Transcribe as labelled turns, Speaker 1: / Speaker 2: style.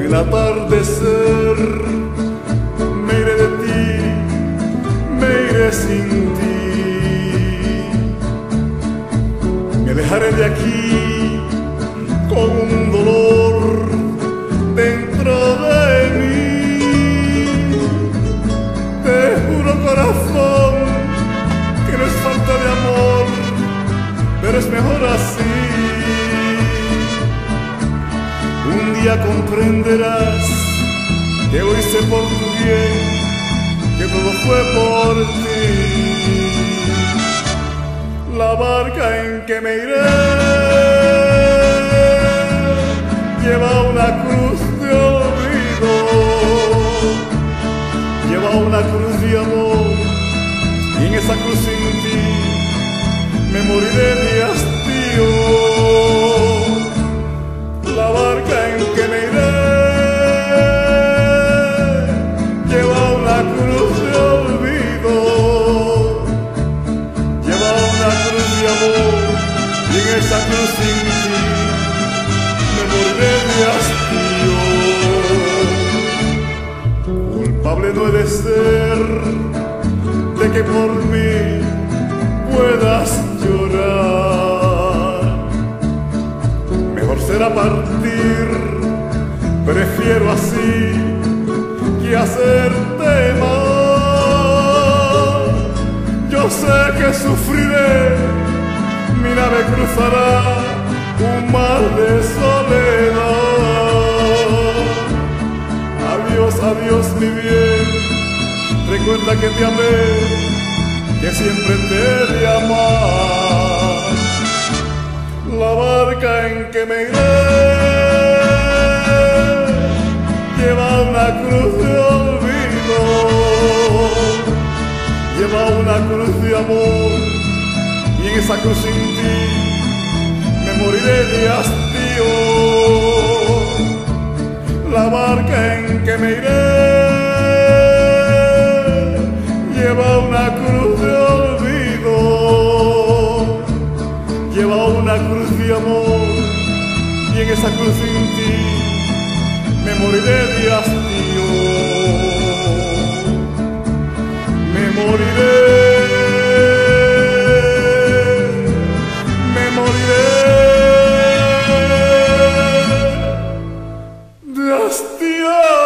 Speaker 1: el atardecer. Me iré de ti, me iré sin ti. Me alejaré de aquí con un dolor dentro de mí. Te juro, corazón, que no es falta de amor, pero es mejor así. Un día comprenderás que lo hice por tu bien, que todo fue por ti. La barca en que me iré lleva una cruz de olvido, lleva una cruz de amor, y en esa cruz sin ti me moriré de hastío. La barca en que me iré lleva una cruz de olvido, lleva una cruz de amor, y en esa cruz sin ti me moriré de hastío. Culpable no he de ser de que por mí puedas llorar. Mejor será partir, prefiero así que hacerte mal. Yo sé que sufriré, mi nave cruzará un mar de soledad. Adiós, adiós mi bien, recuerda que te amé, que siempre te he de amar. La barca en que me iré lleva una cruz de olvido, lleva una cruz de amor, y en esa cruz sin ti me moriré de hastío. La barca en que me iré lleva una cruz de olvido, lleva una cruz de amor, y en esa cruz sin ti me moriré de hastío. Me moriré, me moriré de hastío.